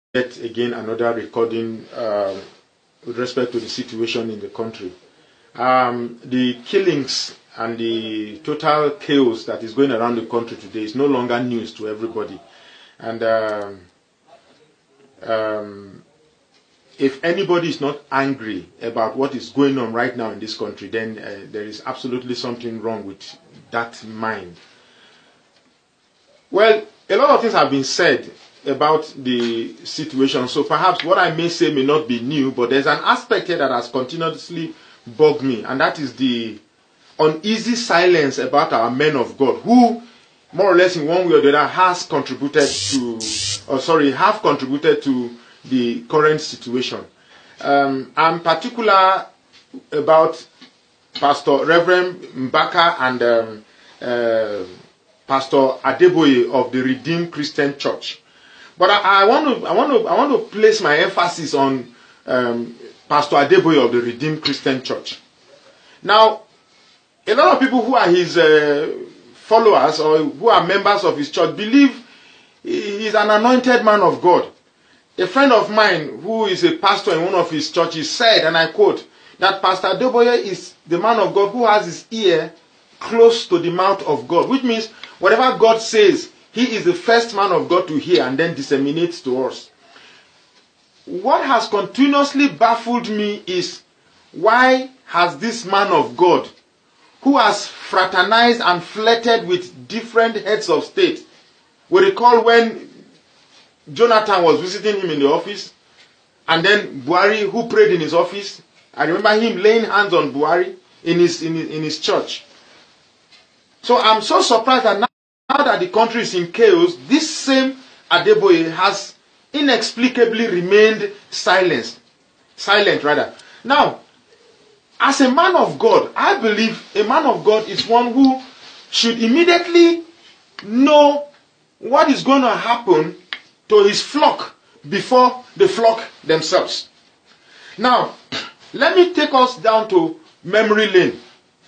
yet again another recording with respect to the situation in the country. The killings and the total chaos that is going around the country today is no longer news to everybody. And if anybody is not angry about what is going on right now in this country, then there is absolutely something wrong with that mind. Well, a lot of things have been said about the situation, so perhaps what I may say may not be new, but there's an aspect here that has continuously bugged me, and that is the uneasy silence about our men of God, who more or less in one way or the other have contributed to the current situation. I'm particular about Pastor Reverend Mbaka and Pastor Adeboye of the Redeemed Christian Church. But I want to place my emphasis on Pastor Adeboye of the Redeemed Christian Church. Now, a lot of people who are his followers or who are members of his church believe he's an anointed man of God. A friend of mine who is a pastor in one of his churches said, and I quote, that Pastor Adeboye is the man of God who has his ear close to the mouth of God, which means whatever God says, he is the first man of God to hear and then disseminates to us. What has continuously baffled me is, why has this man of God, who has fraternized and flirted with different heads of state, we recall when Jonathan was visiting him in the office, and then Buhari, who prayed in his office, I remember him laying hands on Buhari in his church. So I'm so surprised that now that the country is in chaos, this same Adeboye has inexplicably remained silent. Now, as a man of God, I believe a man of God is one who should immediately know what is going to happen to his flock before the flock themselves. Now, let me take us down to memory lane.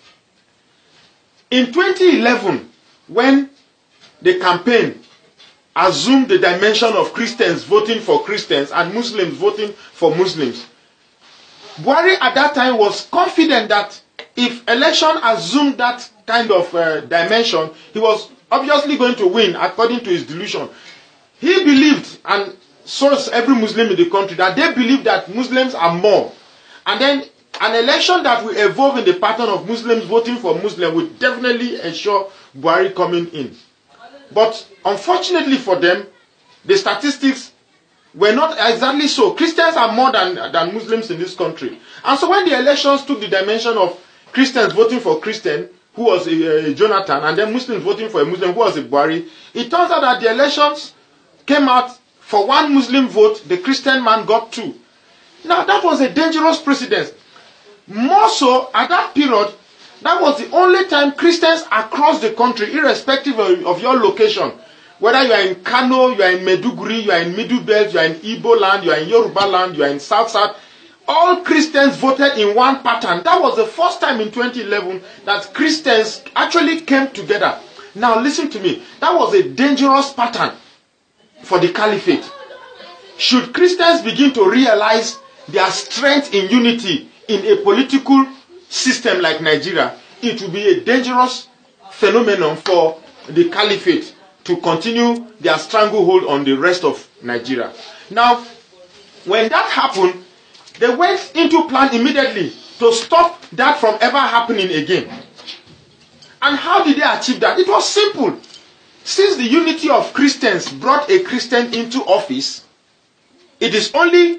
In 2011, when the campaign assumed the dimension of Christians voting for Christians and Muslims voting for Muslims, Buhari at that time was confident that if election assumed that kind of dimension, he was obviously going to win according to his delusion. He believed, and so is every Muslim in the country, that they believe that Muslims are more. And then an election that will evolve in the pattern of Muslims voting for Muslims will definitely ensure Buhari coming in. But unfortunately for them, the statistics were not exactly so. Christians are more than Muslims in this country. And so when the elections took the dimension of Christians voting for Christian, who was a Jonathan, and then Muslims voting for a Muslim, who was a Buhari, it turns out that the elections came out for one Muslim vote, the Christian man got two. Now that was a dangerous precedent. More so, at that period, that was the only time Christians across the country, irrespective of your location, whether you are in Kano, you are in Meduguri, you are in Middle Belt, you are in Igbo land, you are in Yoruba land, you are in South, all Christians voted in one pattern. That was the first time in 2011 that Christians actually came together. Now listen to me. That was a dangerous pattern for the caliphate. Should Christians begin to realize their strength in unity in a political system like Nigeria, it will be a dangerous phenomenon for the caliphate to continue their stranglehold on the rest of Nigeria. Now, when that happened, they went into plan immediately to stop that from ever happening again. And how did they achieve that? It was simple. Since the unity of Christians brought a Christian into office, it is only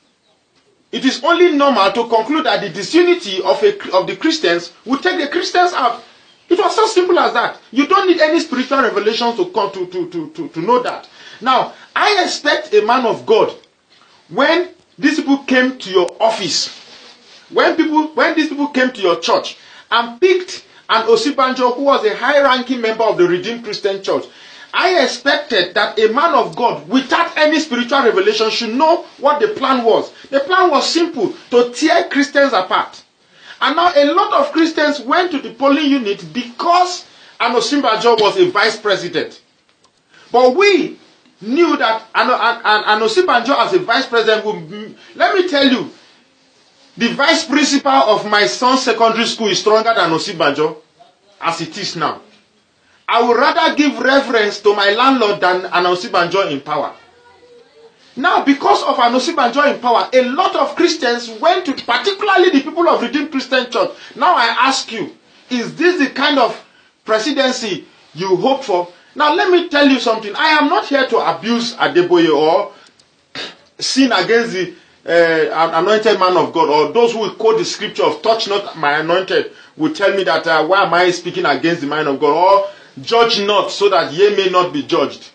normal to conclude that the disunity of the Christians would take the Christians out. It was so simple as that. You don't need any spiritual revelation to come to know that. Now, I expect a man of God, when these people came to your office, when these people came to your church and picked an Osibanjo who was a high-ranking member of the Redeemed Christian Church, I expected that a man of God, without any spiritual revelation, should know what the plan was. The plan was simple, to tear Christians apart. And now a lot of Christians went to the polling unit because an Osinbajo was a vice president. But we, knew that and Osibanjo as a vice president would, let me tell you, the vice principal of my son's secondary school is stronger than Osibanjo as it is now. I would rather give reverence to my landlord than an Osibanjo in power. Now, because of an Osibanjo in power, a lot of Christians went to, particularly the people of Redeemed Christian Church. Now I ask you, is this the kind of presidency you hope for? Now let me tell you something. I am not here to abuse Adeboye or sin against the anointed man of God, or those who will quote the scripture of touch not my anointed will tell me that why am I speaking against the man of God, or judge not so that ye may not be judged.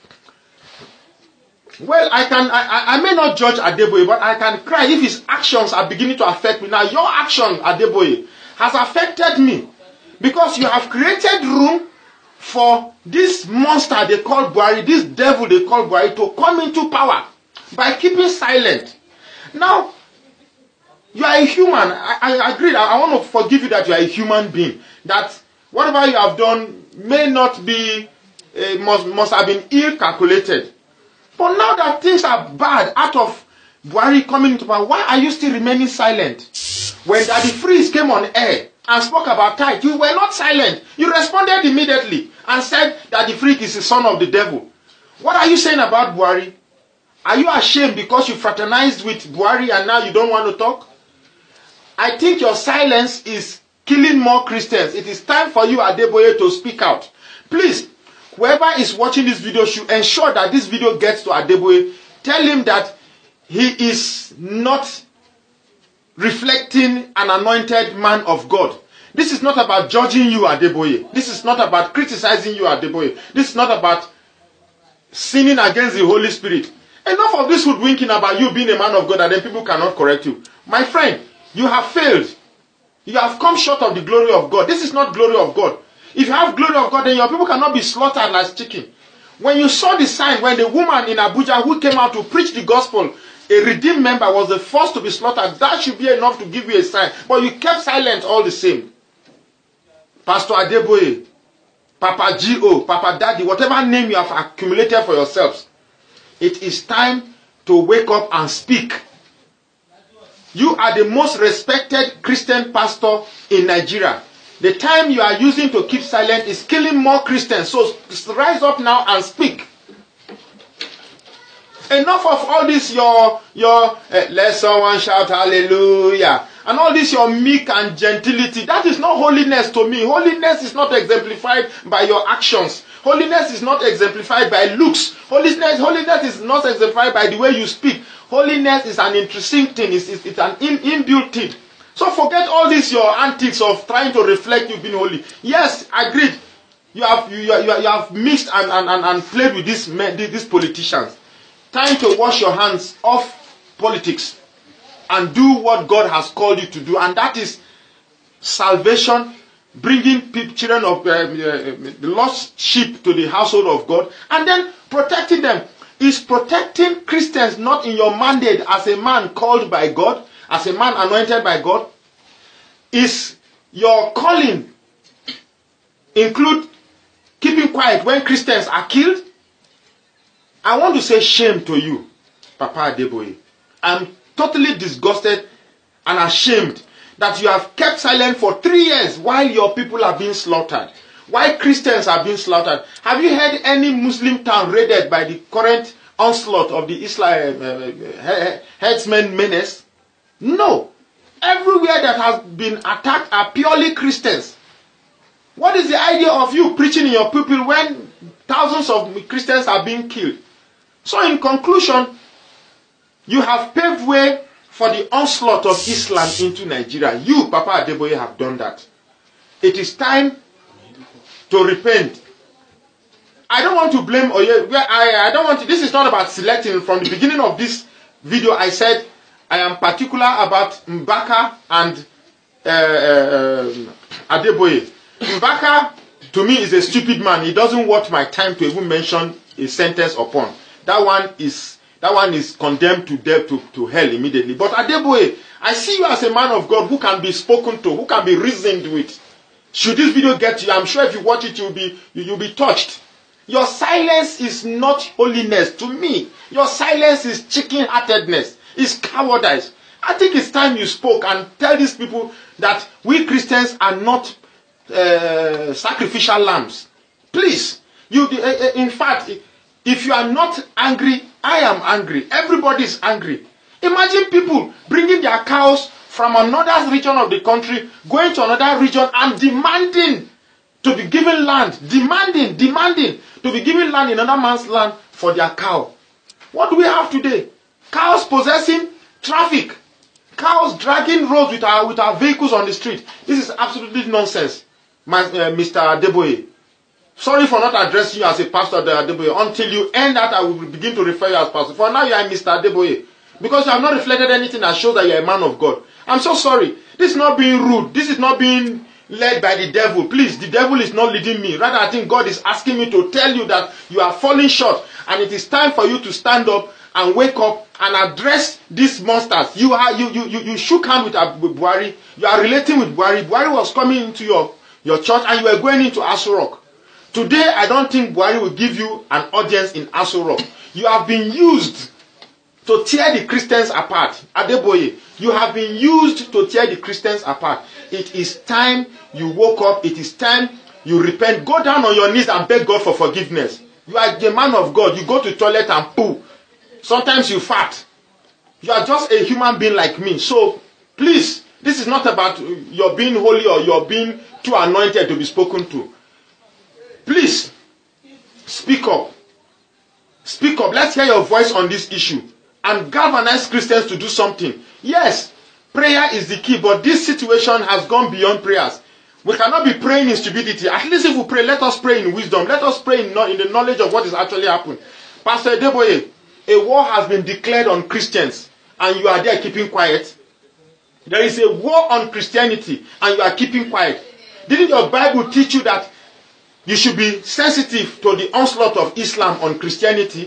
Well, I may not judge Adeboye, but I can cry if his actions are beginning to affect me. Now your action, Adeboye, has affected me because you have created room for this monster they call Buhari, this devil they call Buhari, to come into power by keeping silent. Now, you are a human. I agree. I want to forgive you that you are a human being. That whatever you have done may not be, must have been ill-calculated. But now that things are bad out of Buhari coming into power, why are you still remaining silent? When Daddy Freeze came on air and spoke about tithe, you were not silent. You responded immediately and said that the freak is the son of the devil. What are you saying about Buhari? Are you ashamed because you fraternized with Buhari and now you don't want to talk? I think your silence is killing more Christians. It is time for you, Adeboye, to speak out. Please, whoever is watching this video should ensure that this video gets to Adeboye. Tell him that he is not reflecting an anointed man of God. This is not about judging you, Adeboye. This is not about criticizing you, Adeboye. This is not about sinning against the Holy Spirit. Enough of this hoodwinking about you being a man of God and then people cannot correct you. My friend, you have failed. You have come short of the glory of God. This is not glory of God. If you have glory of God, then your people cannot be slaughtered like chicken. When you saw the sign, when the woman in Abuja who came out to preach the gospel, a redeemed member was the first to be slaughtered, that should be enough to give you a sign. But you kept silent all the same. Pastor Adeboye, Papa G.O., Papa Daddy, whatever name you have accumulated for yourselves, it is time to wake up and speak. You are the most respected Christian pastor in Nigeria. The time you are using to keep silent is killing more Christians. So rise up now and speak. Enough of all this let someone shout hallelujah. And all this your meek and gentility. That is not holiness to me. Holiness is not exemplified by your actions. Holiness is not exemplified by looks. Holiness is not exemplified by the way you speak. Holiness is an intrinsic thing. It's an inbuilt thing. So forget all this your antics of trying to reflect you being holy. Yes, agreed. You have mixed and played with these politicians. Time to wash your hands off politics and do what God has called you to do, and that is salvation, bringing children of the lost sheep to the household of God, and then protecting them. Is protecting Christians not in your mandate as a man called by God, as a man anointed by God? Is your calling include keeping quiet when Christians are killed? I want to say shame to you, Papa Adeboye. I'm totally disgusted and ashamed that you have kept silent for 3 years while your people are being slaughtered, while Christians are being slaughtered. Have you heard any Muslim town raided by the current onslaught of the Islam headsman menace? No. Everywhere that has been attacked are purely Christians. What is the idea of you preaching in your pulpit when thousands of Christians are being killed? So in conclusion, you have paved way for the onslaught of Islam into Nigeria. You, Papa Adeboye, have done that. It is time to repent. I don't want to blame Oye. I don't want to. This is not about selecting. From the beginning of this video, I said I am particular about Mbaka and Adeboye. Mbaka, to me, is a stupid man. He doesn't worth my time to even mention a sentence upon. That one is condemned to death, to hell immediately. But Adeboye, I see you as a man of God who can be spoken to, who can be reasoned with. Should this video get to you, I'm sure if you watch it, you'll be touched. Your silence is not holiness to me. Your silence is chicken-heartedness. It's cowardice. I think it's time you spoke and tell these people that we Christians are not sacrificial lambs. Please. In fact, if you are not angry, I am angry. Everybody is angry. Imagine people bringing their cows from another region of the country, going to another region and demanding to be given land. Demanding to be given land in another man's land for their cow. What do we have today? Cows possessing traffic. Cows dragging roads with our vehicles on the street. This is absolutely nonsense, Mr. Adeboye. Sorry for not addressing you as a pastor, Adeboye. Until you end that, I will begin to refer you as pastor. For now, you are Mr. Adeboye. Because you have not reflected anything that shows that you are a man of God. I'm so sorry. This is not being rude. This is not being led by the devil. Please, the devil is not leading me. Rather, I think God is asking me to tell you that you are falling short. And it is time for you to stand up and wake up and address these monsters. You shook hands with Buhari. You are relating with Buhari. Buhari was coming into your church and you were going into Aso Rock. Today, I don't think Buhari will give you an audience in Aso Rock. You have been used to tear the Christians apart. Adeboye, you have been used to tear the Christians apart. It is time you woke up. It is time you repent. Go down on your knees and beg God for forgiveness. You are the man of God. You go to the toilet and poo. Sometimes you fart. You are just a human being like me. So, please, this is not about your being holy or your being too anointed to be spoken to. Please, speak up. Speak up. Let's hear your voice on this issue. And galvanize Christians to do something. Yes, prayer is the key, but this situation has gone beyond prayers. We cannot be praying in stupidity. At least if we pray, let us pray in wisdom. Let us pray in the knowledge of what is actually happening. Pastor Adeboye, a war has been declared on Christians, and you are there keeping quiet. There is a war on Christianity, and you are keeping quiet. Didn't your Bible teach you that you should be sensitive to the onslaught of Islam on Christianity?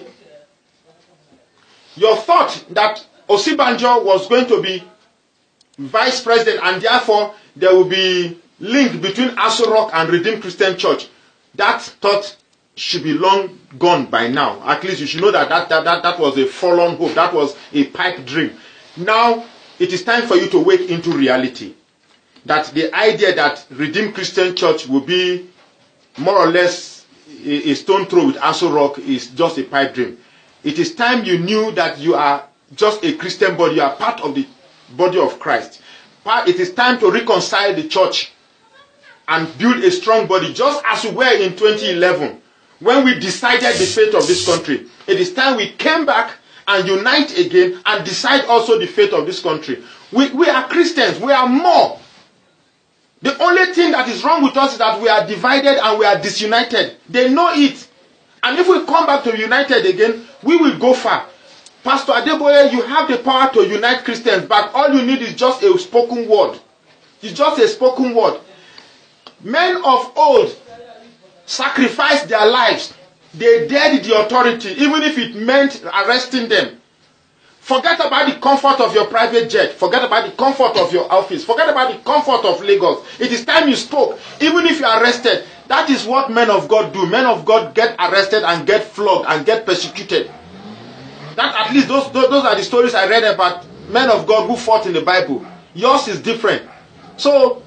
Your thought that Osibanjo was going to be vice president and therefore there will be link between Aso Rock and Redeemed Christian Church, that thought should be long gone by now. At least you should know that was a forlorn hope. That was a pipe dream. Now it is time for you to wake into reality. That the idea that Redeemed Christian Church will be more or less a stone throw with Aso Rock is just a pipe dream. It is time you knew that you are just a Christian body. You are part of the body of Christ. It is time to reconcile the church and build a strong body, just as we were in 2011 when we decided the fate of this country. It is time we came back and unite again and decide also the fate of this country. We are Christians. We are more. The only thing that is wrong with us is that we are divided and we are disunited. They know it. And if we come back to united again, we will go far. Pastor Adeboye, you have the power to unite Christians, but all you need is just a spoken word. It's just a spoken word. Men of old sacrificed their lives. They dared the authority, even if it meant arresting them. Forget about the comfort of your private jet. Forget about the comfort of your office. Forget about the comfort of Lagos. It is time you spoke. Even if you are arrested, that is what men of God do. Men of God get arrested and get flogged and get persecuted. That at least those are the stories I read about men of God who fought in the Bible. Yours is different. So,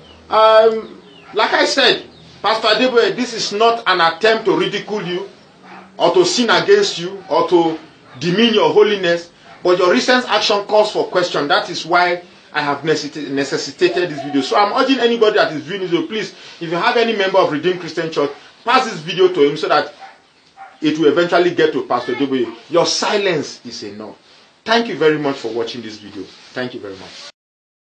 like I said, Pastor Adeboye, this is not an attempt to ridicule you or to sin against you or to demean your holiness. But your recent action calls for question. That is why I have necessitated this video. So I'm urging anybody that is viewing this video, please, if you have any member of Redeemed Christian Church, pass this video to him so that it will eventually get to Pastor Adeboye. Your silence is enough. Thank you very much for watching this video. Thank you very much.